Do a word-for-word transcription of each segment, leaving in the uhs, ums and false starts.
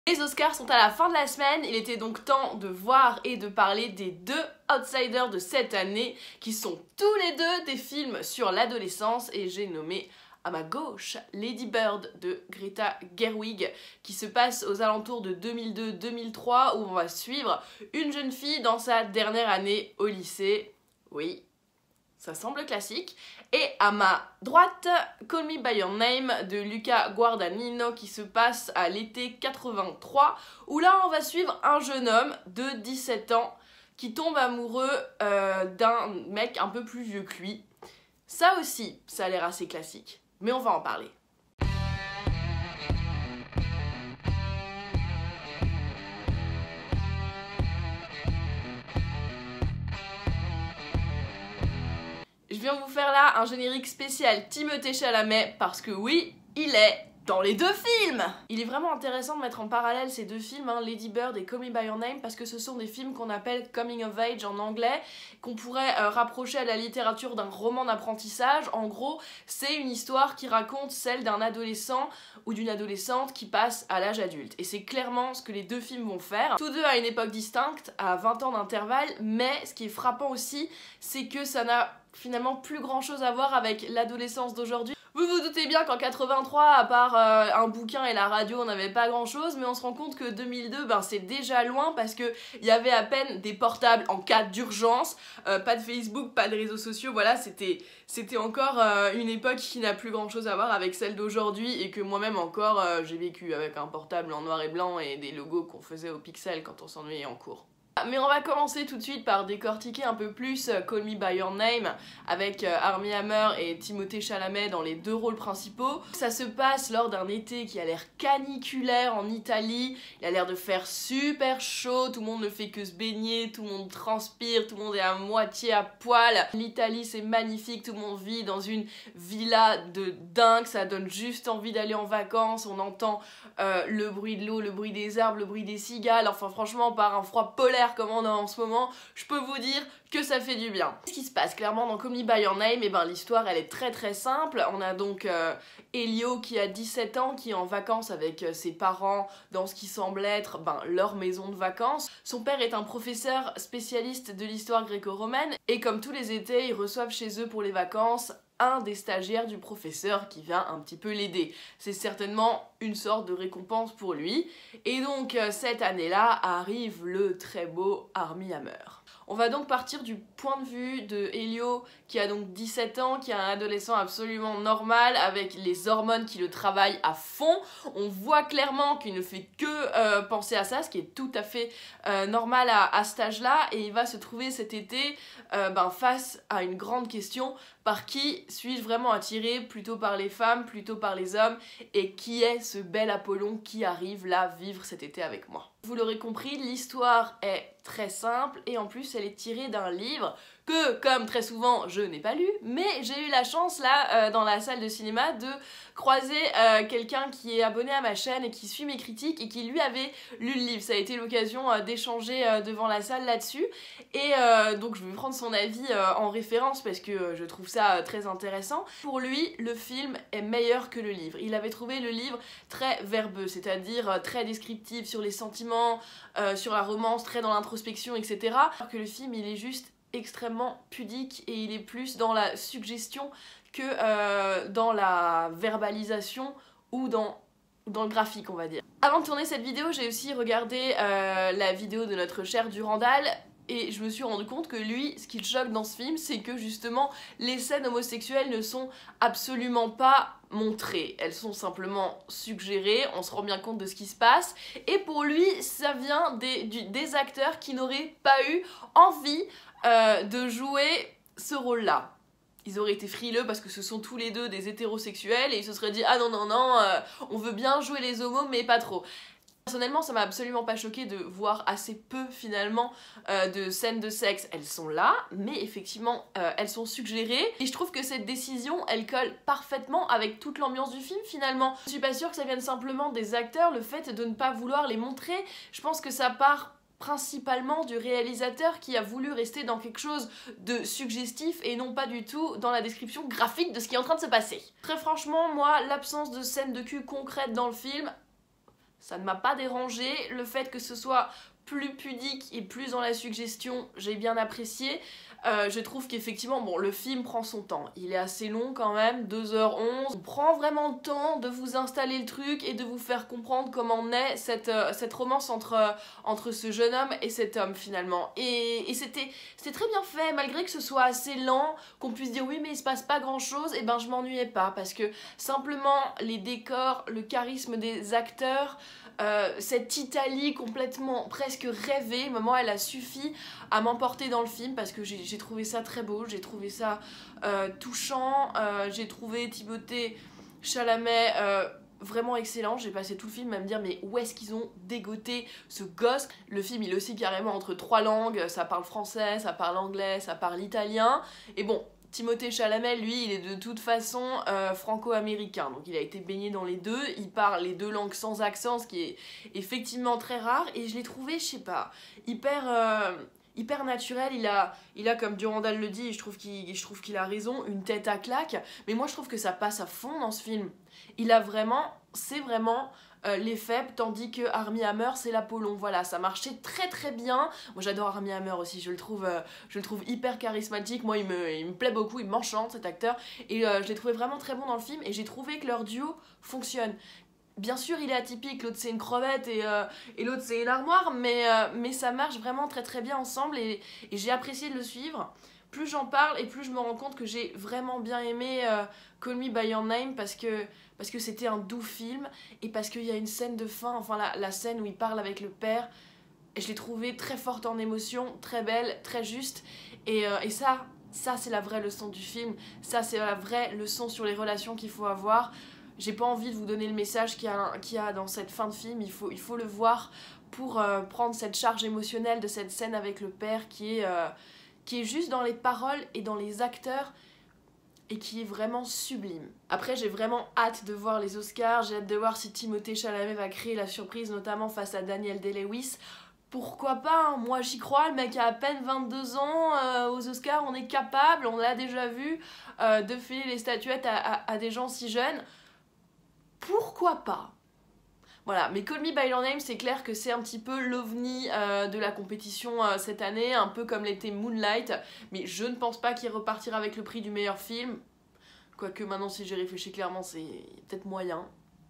Les Oscars sont à la fin de la semaine, il était donc temps de voir et de parler des deux outsiders de cette année qui sont tous les deux des films sur l'adolescence et j'ai nommé à ma gauche Lady Bird de Greta Gerwig qui se passe aux alentours de deux mille deux deux mille trois où on va suivre une jeune fille dans sa dernière année au lycée. Oui, ça semble classique. Et à ma droite, Call Me By Your Name de Luca Guadagnino qui se passe à l'été quatre-vingt-trois où là on va suivre un jeune homme de dix-sept ans qui tombe amoureux euh, d'un mec un peu plus vieux que lui. Ça aussi, ça a l'air assez classique, mais on va en parler. Je viens vous faire là un générique spécial Timothée Chalamet parce que oui, il est dans les deux films. Il est vraiment intéressant de mettre en parallèle ces deux films, hein, Lady Bird et Call Me By Your Name, parce que ce sont des films qu'on appelle coming of age en anglais, qu'on pourrait euh, rapprocher à la littérature d'un roman d'apprentissage. En gros, c'est une histoire qui raconte celle d'un adolescent ou d'une adolescente qui passe à l'âge adulte. Et c'est clairement ce que les deux films vont faire. Tous deux à une époque distincte, à vingt ans d'intervalle, mais ce qui est frappant aussi, c'est que ça n'a finalement plus grand chose à voir avec l'adolescence d'aujourd'hui. Vous vous doutez bien qu'en quatre-vingt-trois, à part euh, un bouquin et la radio, on n'avait pas grand chose, mais on se rend compte que deux mille deux, ben, c'est déjà loin parce qu'il y avait à peine des portables en cas d'urgence, euh, pas de Facebook, pas de réseaux sociaux, voilà, c'était c'était encore euh, une époque qui n'a plus grand chose à voir avec celle d'aujourd'hui et que moi-même encore euh, j'ai vécu avec un portable en noir et blanc et des logos qu'on faisait au pixel quand on s'ennuyait en cours. Mais on va commencer tout de suite par décortiquer un peu plus Call Me By Your Name avec Armie Hammer et Timothée Chalamet dans les deux rôles principaux. Ça se passe lors d'un été qui a l'air caniculaire en Italie, il a l'air de faire super chaud, tout le monde ne fait que se baigner, tout le monde transpire, tout le monde est à moitié à poil. L'Italie c'est magnifique, tout le monde vit dans une villa de dingue, ça donne juste envie d'aller en vacances, on entend euh, le bruit de l'eau, le bruit des arbres, le bruit des cigales, enfin franchement par un froid polaire comme on a en ce moment, je peux vous dire que ça fait du bien. Ce qui se passe clairement dans Call Me By Your Name, et ben l'histoire elle est très très simple. On a donc euh, Elio qui a dix-sept ans, qui est en vacances avec euh, ses parents dans ce qui semble être ben, leur maison de vacances. Son père est un professeur spécialiste de l'histoire gréco-romaine et comme tous les étés, ils reçoivent chez eux pour les vacances un des stagiaires du professeur qui vient un petit peu l'aider. C'est certainement une sorte de récompense pour lui. Et donc cette année-là arrive le très beau Armie Hammer. On va donc partir du point de vue de Elio qui a donc dix-sept ans, qui est un adolescent absolument normal avec les hormones qui le travaillent à fond. On voit clairement qu'il ne fait que euh, penser à ça, ce qui est tout à fait euh, normal à, à cet âge-là et il va se trouver cet été euh, ben, face à une grande question: par qui suis-je vraiment attiré? Plutôt par les femmes, plutôt par les hommes? Et qui est ce bel Apollon qui arrive là vivre cet été avec moi? Vous l'aurez compris, l'histoire est très simple et en plus elle est tirée d'un livre que, comme très souvent, je n'ai pas lu, mais j'ai eu la chance là, euh, dans la salle de cinéma, de croiser euh, quelqu'un qui est abonné à ma chaîne et qui suit mes critiques et qui lui avait lu le livre. Ça a été l'occasion euh, d'échanger euh, devant la salle là-dessus et euh, donc je vais prendre son avis euh, en référence parce que euh, je trouve ça euh, très intéressant. Pour lui, le film est meilleur que le livre. Il avait trouvé le livre très verbeux, c'est-à-dire euh, très descriptif sur les sentiments, euh, sur la romance, très dans l'introspection, et cetera. Alors que le film, il est juste extrêmement pudique et il est plus dans la suggestion que euh, dans la verbalisation ou dans, dans le graphique, on va dire. Avant de tourner cette vidéo, j'ai aussi regardé euh, la vidéo de notre cher Durandal et je me suis rendu compte que lui, ce qui le choque dans ce film, c'est que justement les scènes homosexuelles ne sont absolument pas montrées. Elles sont simplement suggérées, on se rend bien compte de ce qui se passe et pour lui, ça vient des, du, des acteurs qui n'auraient pas eu envie Euh, de jouer ce rôle-là. Ils auraient été frileux parce que ce sont tous les deux des hétérosexuels et ils se seraient dit « Ah non, non, non, euh, on veut bien jouer les homos, mais pas trop ». Personnellement, ça m'a absolument pas choqué de voir assez peu, finalement, euh, de scènes de sexe. Elles sont là, mais effectivement, euh, elles sont suggérées. Et je trouve que cette décision, elle colle parfaitement avec toute l'ambiance du film, finalement. Je suis pas sûre que ça vienne simplement des acteurs, le fait de ne pas vouloir les montrer. Je pense que ça part principalement du réalisateur qui a voulu rester dans quelque chose de suggestif et non pas du tout dans la description graphique de ce qui est en train de se passer. Très franchement, moi, l'absence de scènes de cul concrètes dans le film, ça ne m'a pas dérangé. Le fait que ce soit plus pudique et plus dans la suggestion, j'ai bien apprécié. Euh, je trouve qu'effectivement, bon, le film prend son temps. Il est assez long quand même, deux heures onze. On prend vraiment le temps de vous installer le truc et de vous faire comprendre comment naît cette, euh, cette romance entre, euh, entre ce jeune homme et cet homme finalement. Et, et c'était très bien fait, malgré que ce soit assez lent, qu'on puisse dire oui mais il se passe pas grand chose, et ben je m'ennuyais pas, parce que simplement les décors, le charisme des acteurs, Euh, cette Italie complètement presque rêvée, maman elle a suffi à m'emporter dans le film, parce que j'ai trouvé ça très beau, j'ai trouvé ça euh, touchant, euh, j'ai trouvé Timothée Chalamet euh, vraiment excellent. J'ai passé tout le film à me dire mais où est-ce qu'ils ont dégoté ce gosse. Le film il est aussi carrément entre trois langues, ça parle français, ça parle anglais, ça parle italien, et bon, Timothée Chalamet, lui, il est de toute façon euh, franco-américain, donc il a été baigné dans les deux, il parle les deux langues sans accent, ce qui est effectivement très rare, et je l'ai trouvé, je sais pas, hyper, euh, hyper naturel. Il a, il a, comme Durandal le dit, et je trouve qu'il je trouve qu'il a raison, une tête à claque, mais moi je trouve que ça passe à fond dans ce film. Il a vraiment, c'est vraiment... Euh, les faibles, tandis que Armie Hammer c'est l'Apollon. Voilà, ça marchait très très bien. Moi j'adore Armie Hammer aussi, je le trouve, euh, je le trouve hyper charismatique. Moi il me, il me plaît beaucoup, il m'enchante cet acteur, et euh, je l'ai trouvé vraiment très bon dans le film, et j'ai trouvé que leur duo fonctionne. Bien sûr il est atypique, l'autre c'est une crevette et, euh, et l'autre c'est une armoire, mais, euh, mais ça marche vraiment très très bien ensemble, et, et j'ai apprécié de le suivre. Plus j'en parle et plus je me rends compte que j'ai vraiment bien aimé euh, Call Me By Your Name, parce que parce que c'était un doux film, et parce qu'il y a une scène de fin, enfin la, la scène où il parle avec le père, et je l'ai trouvée très forte en émotion, très belle, très juste, et, euh, et ça, ça c'est la vraie leçon du film, ça c'est la vraie leçon sur les relations qu'il faut avoir. J'ai pas envie de vous donner le message qu'il y a, qu'il y a dans cette fin de film, il faut, il faut le voir pour euh, prendre cette charge émotionnelle de cette scène avec le père qui est, euh, qui est juste dans les paroles et dans les acteurs, et qui est vraiment sublime. Après, j'ai vraiment hâte de voir les Oscars, j'ai hâte de voir si Timothée Chalamet va créer la surprise, notamment face à Daniel Day-Lewis. Pourquoi pas, hein, moi j'y crois, le mec a à peine vingt-deux ans, euh, aux Oscars on est capable, on l'a déjà vu, euh, de filer les statuettes à, à, à des gens si jeunes. Pourquoi pas? Voilà, mais Call Me By Your Name, c'est clair que c'est un petit peu l'ovni euh, de la compétition euh, cette année, un peu comme l'était Moonlight, mais je ne pense pas qu'il repartira avec le prix du meilleur film, quoique maintenant si j'ai réfléchi clairement c'est peut-être moyen.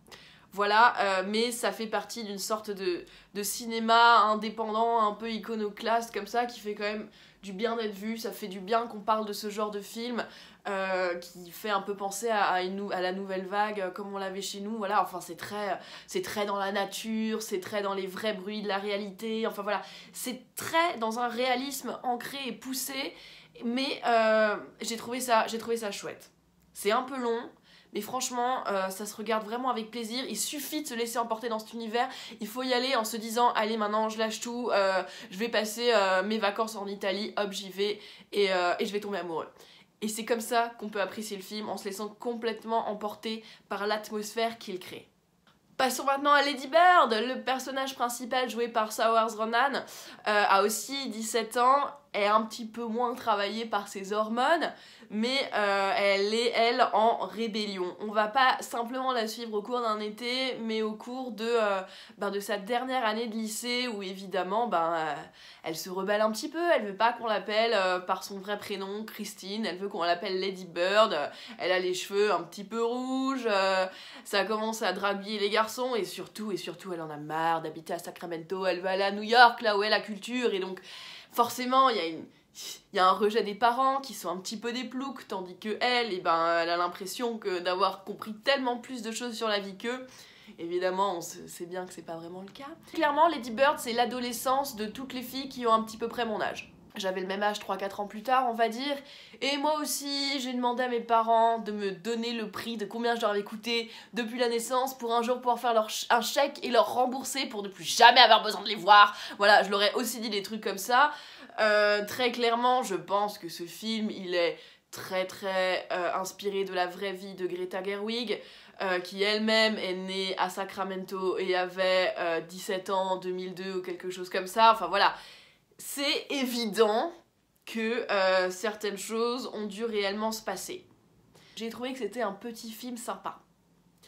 Voilà, euh, mais ça fait partie d'une sorte de, de cinéma indépendant, un peu iconoclaste comme ça, qui fait quand même du bien d'être vu, ça fait du bien qu'on parle de ce genre de film, euh, qui fait un peu penser à, à, une, à la nouvelle vague, euh, comme on l'avait chez nous, voilà, enfin c'est très, c'est très dans la nature, c'est très dans les vrais bruits de la réalité, enfin voilà, c'est très dans un réalisme ancré et poussé, mais euh, j'ai trouvé ça, j'ai trouvé ça chouette. C'est un peu long, mais franchement, euh, ça se regarde vraiment avec plaisir. Il suffit de se laisser emporter dans cet univers. Il faut y aller en se disant, allez maintenant je lâche tout, euh, je vais passer euh, mes vacances en Italie, hop j'y vais, et, euh, et je vais tomber amoureux. Et c'est comme ça qu'on peut apprécier le film, en se laissant complètement emporter par l'atmosphère qu'il crée. Passons maintenant à Lady Bird. Le personnage principal joué par Saoirse Ronan euh, a aussi dix-sept ans, est un petit peu moins travaillée par ses hormones, mais euh, elle est, elle, en rébellion. On va pas simplement la suivre au cours d'un été, mais au cours de, euh, ben de sa dernière année de lycée, où évidemment, ben, euh, elle se rebelle un petit peu, elle veut pas qu'on l'appelle euh, par son vrai prénom, Christine, elle veut qu'on l'appelle Lady Bird, elle a les cheveux un petit peu rouges, euh, ça commence à draguer les garçons, et surtout, et surtout, elle en a marre d'habiter à Sacramento, elle veut aller à New York, là où est la culture, et donc, forcément, il y a une... Il y a un rejet des parents qui sont un petit peu des ploucs, tandis que elle, eh ben, elle a l'impression que d'avoir compris tellement plus de choses sur la vie qu'eux. Évidemment, on sait bien que c'est pas vraiment le cas. Clairement, Lady Bird, c'est l'adolescence de toutes les filles qui ont un petit peu près mon âge. J'avais le même âge trois quatre ans plus tard, on va dire, et moi aussi, j'ai demandé à mes parents de me donner le prix de combien je leur avais coûté depuis la naissance pour un jour pouvoir faire leur ch un chèque et leur rembourser pour ne plus jamais avoir besoin de les voir. Voilà, je leur ai aussi dit des trucs comme ça. Euh, très clairement, je pense que ce film, il est très très euh, inspiré de la vraie vie de Greta Gerwig, euh, qui elle-même est née à Sacramento et avait euh, dix-sept ans en deux mille deux ou quelque chose comme ça. Enfin voilà, c'est évident que euh, certaines choses ont dû réellement se passer. J'ai trouvé que c'était un petit film sympa.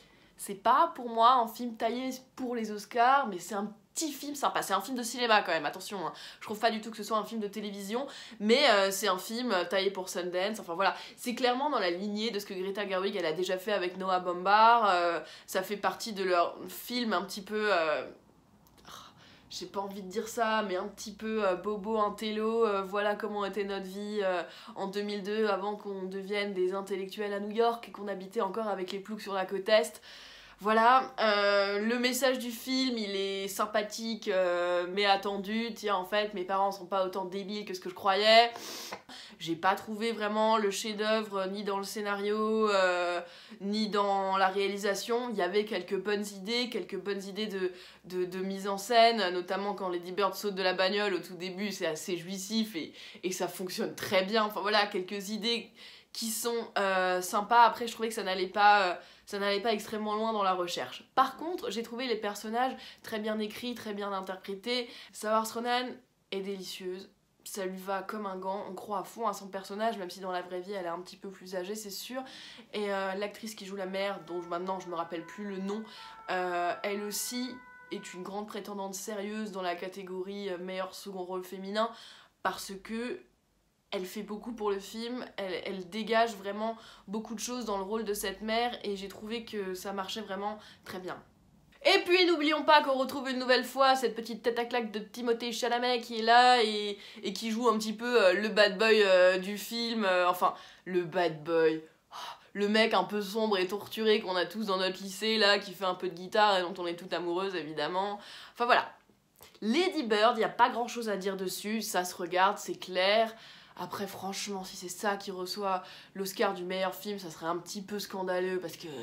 c'est pas pour moi un film taillé pour les Oscars, mais c'est un petit film sympa. C'est un film de cinéma quand même, attention, hein. Je trouve pas du tout que ce soit un film de télévision, mais euh, c'est un film taillé pour Sundance, enfin voilà. C'est clairement dans la lignée de ce que Greta Gerwig elle a déjà fait avec Noah Baumbach, euh, ça fait partie de leur film un petit peu... Euh, j'ai pas envie de dire ça, mais un petit peu euh, bobo, intello, euh, voilà comment était notre vie euh, en deux mille deux, avant qu'on devienne des intellectuels à New York et qu'on habitait encore avec les ploucs sur la côte Est. Voilà, euh, le message du film, il est sympathique, euh, mais attendu. Tiens, en fait, mes parents sont pas autant débiles que ce que je croyais. J'ai pas trouvé vraiment le chef-d'œuvre ni dans le scénario, euh, ni dans la réalisation. Il y avait quelques bonnes idées, quelques bonnes idées de, de, de mise en scène, notamment quand Lady Bird saute de la bagnole au tout début, c'est assez jouissif et, et ça fonctionne très bien. Enfin voilà, quelques idées qui sont euh, sympas. Après, je trouvais que ça n'allait pas... Euh, ça n'allait pas extrêmement loin dans la recherche. Par contre, j'ai trouvé les personnages très bien écrits, très bien interprétés. Saoirse Ronan est délicieuse, ça lui va comme un gant, on croit à fond à son personnage, même si dans la vraie vie elle est un petit peu plus âgée, c'est sûr. Et euh, l'actrice qui joue la mère, dont maintenant je me rappelle plus le nom, euh, elle aussi est une grande prétendante sérieuse dans la catégorie meilleur second rôle féminin, parce que elle fait beaucoup pour le film, elle, elle dégage vraiment beaucoup de choses dans le rôle de cette mère et j'ai trouvé que ça marchait vraiment très bien. Et puis n'oublions pas qu'on retrouve une nouvelle fois cette petite tête à claque de Timothée Chalamet qui est là et, et qui joue un petit peu euh, le bad boy euh, du film, euh, enfin le bad boy, oh, le mec un peu sombre et torturé qu'on a tous dans notre lycée là, qui fait un peu de guitare et dont on est toute amoureuse évidemment, enfin voilà. Lady Bird, il n'y a pas grand chose à dire dessus, ça se regarde, c'est clair. Après, franchement, si c'est ça qui reçoit l'Oscar du meilleur film, ça serait un petit peu scandaleux parce que...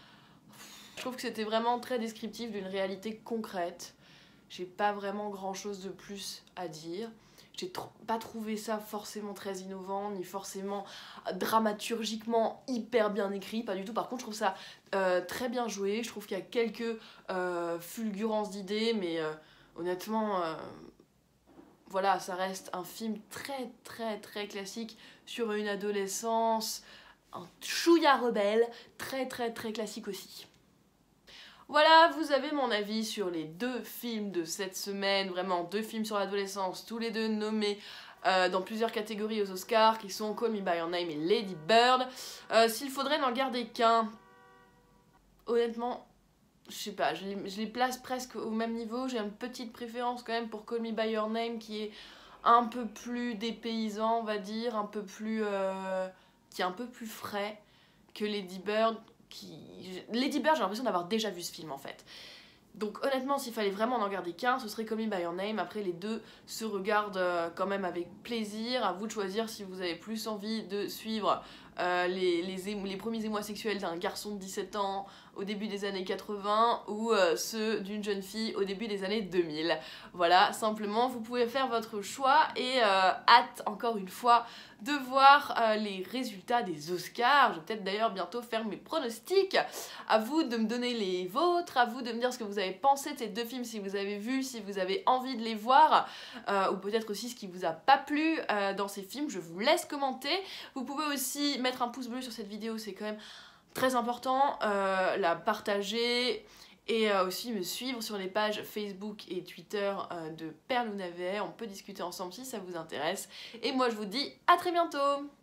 Je trouve que c'était vraiment très descriptif d'une réalité concrète. J'ai pas vraiment grand chose de plus à dire. J'ai tr- pas trouvé ça forcément très innovant, ni forcément dramaturgiquement hyper bien écrit, pas du tout. Par contre, je trouve ça euh, très bien joué. Je trouve qu'il y a quelques euh, fulgurances d'idées, mais euh, honnêtement... Euh, Voilà, ça reste un film très très très classique sur une adolescence, un chouïa rebelle, très très très classique aussi. Voilà, vous avez mon avis sur les deux films de cette semaine, vraiment deux films sur l'adolescence, tous les deux nommés euh, dans plusieurs catégories aux Oscars, qui sont Call Me By Your Name et Lady Bird. Euh, S'il faudrait n'en garder qu'un, honnêtement... Je sais pas, je les, je les place presque au même niveau. J'ai une petite préférence quand même pour Call Me By Your Name qui est un peu plus dépaysant, on va dire, un peu plus... Euh, qui est un peu plus frais que Lady Bird. Qui... Lady Bird, j'ai l'impression d'avoir déjà vu ce film en fait. Donc honnêtement, s'il fallait vraiment n'en garder qu'un, ce serait Call Me By Your Name. Après, les deux se regardent quand même avec plaisir. À vous de choisir si vous avez plus envie de suivre euh, les, les, les premiers émois sexuels d'un garçon de dix-sept ans au début des années quatre-vingts ou euh, ceux d'une jeune fille au début des années deux mille. Voilà, simplement, vous pouvez faire votre choix et euh, hâte, encore une fois, de voir euh, les résultats des Oscars. Je vais peut-être d'ailleurs bientôt faire mes pronostics. À vous de me donner les vôtres, à vous de me dire ce que vous avez pensé de ces deux films, si vous avez vu, si vous avez envie de les voir, euh, ou peut-être aussi ce qui vous a pas plu euh, dans ces films. Je vous laisse commenter. Vous pouvez aussi mettre un pouce bleu sur cette vidéo, c'est quand même très important, euh, la partager et euh, aussi me suivre sur les pages Facebook et Twitter euh, de Perle ou Navet. On peut discuter ensemble si ça vous intéresse. Et moi je vous dis à très bientôt.